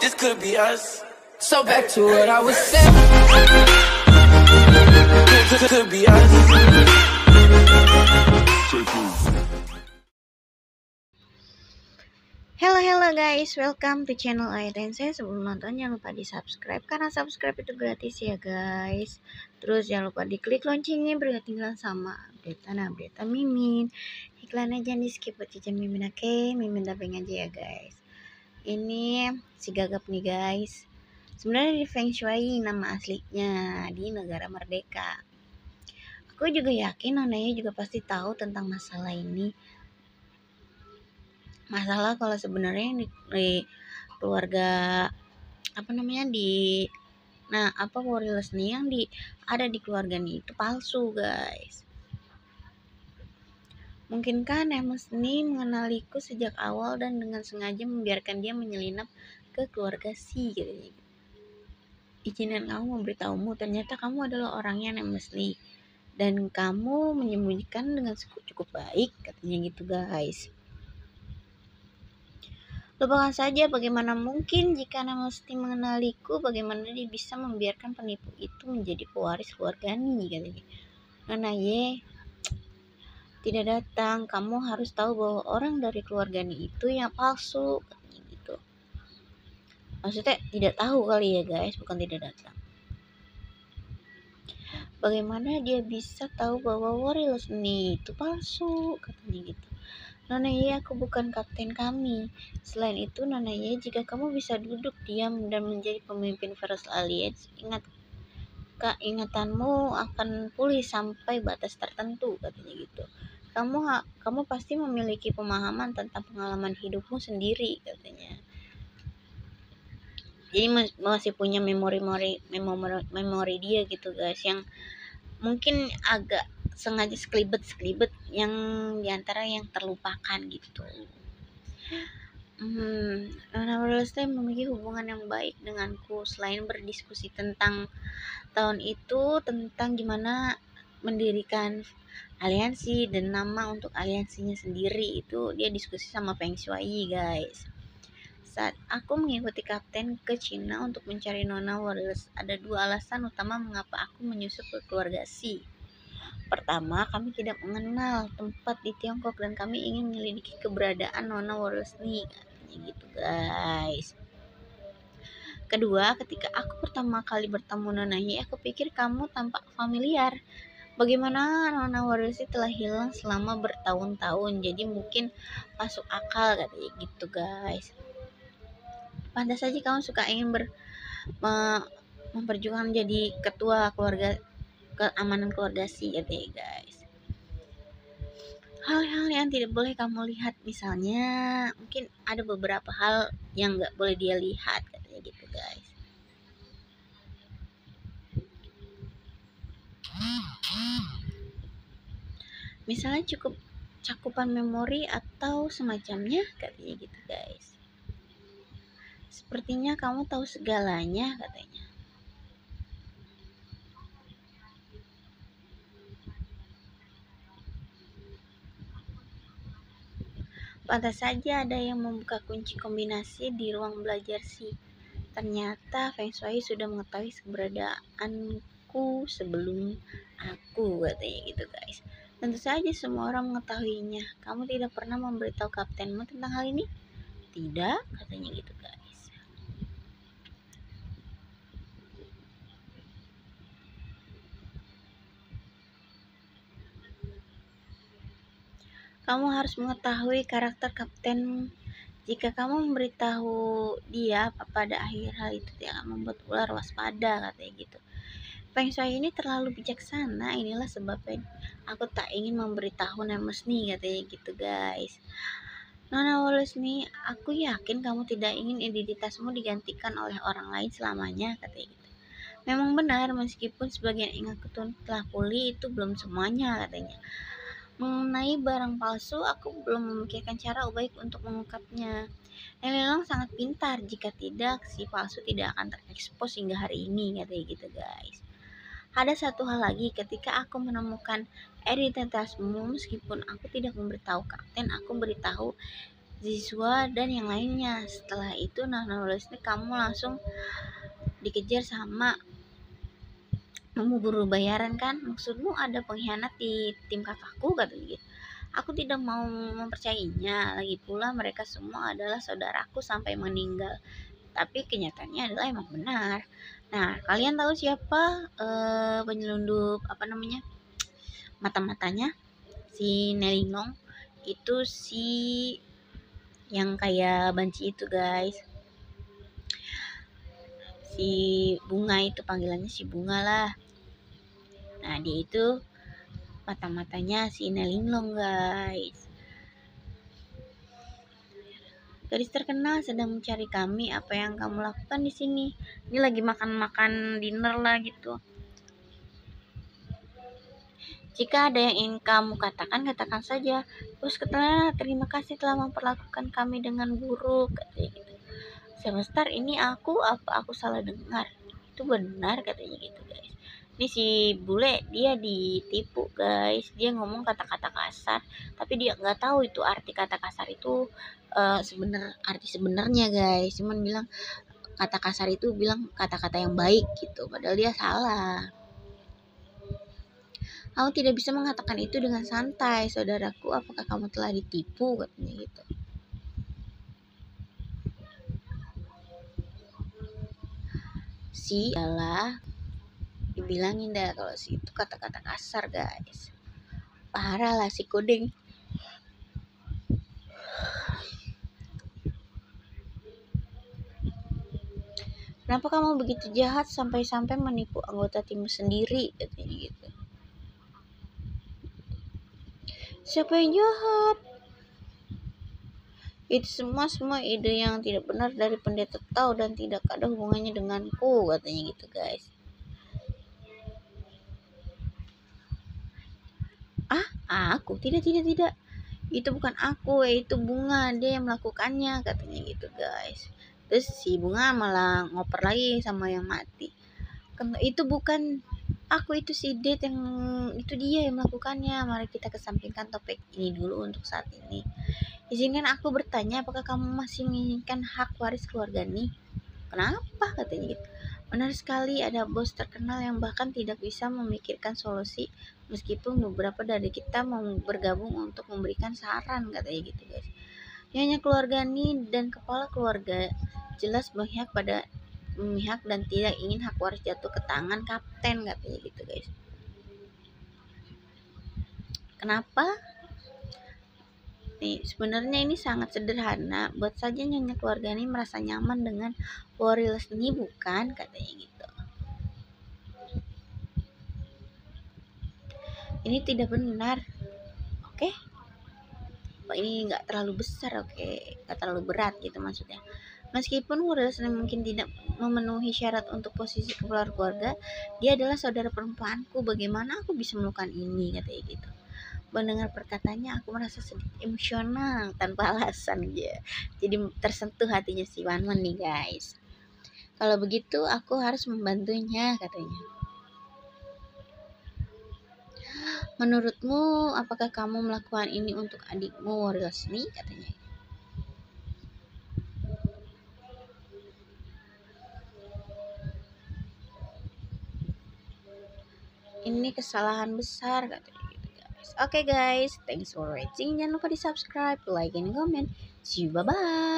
this could be us. So back to what I was saying. This could be us. Hello guys, welcome to channel Aitense. Sebelum nonton jangan lupa di subscribe, karena subscribe itu gratis ya guys. Terus jangan lupa diklik loncengnya biar ketinggalan sama update Mimin. Iklannya jangan di skip buat jajan Mimin, oke? Mimin taping aja ya guys. Ini si Gagap nih guys. Sebenarnya di Feng Shui nama aslinya di negara Merdeka. Aku juga yakin nonanya juga pasti tahu tentang masalah ini. Masalah kalau sebenarnya di keluarga Wari Lesni yang ada di keluarga ini itu palsu guys. Mungkinkah Lesni mengenaliku sejak awal dan dengan sengaja membiarkan dia menyelinap ke keluarga si gitu. Izinkan kamu memberitahumu, ternyata kamu adalah orangnya Lesni dan kamu menyembunyikan dengan cukup baik, katanya gitu guys. Lupakan saja, bagaimana mungkin jika Lesni mengenaliku, bagaimana dia bisa membiarkan penipu itu menjadi pewaris keluarga ini, katanya. Nona Ye tidak datang, kamu harus tahu bahwa orang dari keluarga ini itu yang palsu, katanya gitu. Maksudnya tidak tahu kali ya guys, bukan tidak datang. Bagaimana dia bisa tahu bahwa Wari Lesni itu palsu, katanya gitu. Nona Ye, aku bukan kapten kami. Selain itu, Nona Ye, jika kamu bisa duduk diam dan menjadi pemimpin First Alliance, ingatanmu akan pulih sampai batas tertentu, katanya gitu. Kamu pasti memiliki pemahaman tentang pengalaman hidupmu sendiri, katanya. Jadi masih punya memori dia gitu guys, yang mungkin agak sengaja sekelibet yang diantara yang terlupakan gitu. Nona Lesni memiliki hubungan yang baik denganku. Selain berdiskusi tentang tahun itu, tentang gimana mendirikan aliansi dan nama untuk aliansinya sendiri, itu dia diskusi sama Feng Shui guys. Saat aku mengikuti kapten ke Cina untuk mencari Nona Wallace, ada 2 alasan utama mengapa aku menyusup ke keluarga Si. Pertama, kami tidak mengenal tempat di Tiongkok dan kami ingin menyelidiki keberadaan Nona Lesni, katanya gitu guys. Kedua, ketika aku pertama kali bertemu Nona Ye, aku pikir kamu tampak familiar. Bagaimana Nona Lesni telah hilang selama bertahun-tahun, jadi mungkin masuk akal, katanya gitu guys. Pantas saja kamu suka ingin memperjuangkan jadi ketua keamanan keluarga Si, katanya guys. Hal-hal yang tidak boleh kamu lihat, misalnya mungkin ada beberapa hal yang nggak boleh dia lihat, katanya gitu guys. Misalnya cukup cakupan memori atau semacamnya, katanya gitu guys. Sepertinya kamu tahu segalanya, katanya. Pantas saja ada yang membuka kunci kombinasi di ruang belajar Si. Ternyata Feng Shui sudah mengetahui keberadaanku sebelum aku, katanya gitu guys. Tentu saja semua orang mengetahuinya. Kamu tidak pernah memberitahu kaptenmu tentang hal ini? Tidak, katanya gitu guys. Kamu harus mengetahui karakter kapten. Jika kamu memberitahu dia, pada akhir hal itu tidak akan membuat ular waspada, katanya gitu. Feng Shui ini terlalu bijaksana, inilah sebabnya aku tak ingin memberitahu Lesni, katanya gitu guys. Nona Lesni, aku yakin kamu tidak ingin identitasmu digantikan oleh orang lain selamanya, katanya gitu. Memang benar, meskipun sebagian ingatku telah pulih, itu belum semuanya, katanya. Mengenai barang palsu, aku belum memikirkan cara baik untuk mengungkapnya. Lelang sangat pintar, jika tidak, si palsu tidak akan terekspos hingga hari ini, katanya gitu guys. Ada satu hal lagi, ketika aku menemukan identitasmu, meskipun aku tidak memberitahu kapten, aku beritahu siswa dan yang lainnya. Setelah itu Leslie kamu langsung dikejar sama kamu buru bayaran kan, maksudmu ada pengkhianat di tim kakakku katanya gitu. Aku tidak mau mempercayainya, lagi pula mereka semua adalah saudaraku sampai meninggal. Tapi kenyataannya adalah emang benar. Nah, kalian tahu siapa penyelundup apa namanya? Mata-matanya si Nelingong itu si yang kayak banci itu, guys. Si Bunga itu panggilannya si Bunga lah. Nah, dia itu mata-matanya si Nelinglong, guys. Gadis terkenal sedang mencari kami. Apa yang kamu lakukan di sini? Ini lagi makan-makan dinner lah gitu. Jika ada yang ingin kamu katakan, katakan saja. Terus katanya, terima kasih telah memperlakukan kami dengan buruk, katanya gitu. Semester ini apa aku salah dengar? Itu benar katanya gitu, guys. Ini si bule dia ditipu, guys. Dia ngomong kata-kata kasar, tapi dia nggak tahu itu arti kata kasar itu arti sebenarnya, guys. Cuman bilang kata kasar itu bilang kata-kata yang baik gitu, padahal dia salah. Aku tidak bisa mengatakan itu dengan santai, saudaraku. Apakah kamu telah ditipu? Katanya gitu. Si adalah dibilangin dah kalau si itu kata-kata kasar, guys. Parah lah si Kuding. Kenapa kamu begitu jahat sampai-sampai menipu anggota timmu sendiri? Katanya gitu. Siapa yang jahat? Itu semua ide yang tidak benar dari pendeta Tao dan tidak ada hubungannya denganku, katanya gitu, guys. Aku tidak, itu bukan aku, itu Bunga, dia yang melakukannya, katanya gitu, guys. Terus si Bunga malah ngoper lagi sama yang mati. Itu bukan aku, itu si Det, yang itu dia yang melakukannya. Mari kita kesampingkan topik ini dulu untuk saat ini. Izinkan aku bertanya, apakah kamu masih menginginkan hak waris keluarga nih? Kenapa? Katanya gitu. Benar sekali, ada bos terkenal yang bahkan tidak bisa memikirkan solusi meskipun beberapa dari kita mau bergabung untuk memberikan saran, katanya gitu, guys. Hanya keluarga nih dan kepala keluarga jelas memihak dan tidak ingin hak waris jatuh ke tangan kapten, katanya gitu, guys. Kenapa? Nih, sebenarnya ini sangat sederhana. Buat saja nyonya keluarga ini merasa nyaman dengan Warriors ini, bukan? Katanya gitu. Ini tidak benar. Oke? Ini nggak terlalu besar, oke? Nggak terlalu berat gitu maksudnya. Meskipun Warriors mungkin tidak memenuhi syarat untuk posisi kepala keluarga, dia adalah saudara perempuanku. Bagaimana aku bisa melakukan ini? Katanya gitu. Mendengar perkataannya aku merasa sedikit emosional tanpa alasan ya. Jadi tersentuh hatinya si Wanman nih, guys. Kalau begitu aku harus membantunya, katanya. Menurutmu apakah kamu melakukan ini untuk adikmu Resmi? Katanya. Ini kesalahan besar, katanya gitu, guys. Oke, guys, thanks for watching. Jangan lupa di subscribe, like, and comment. See you, bye bye.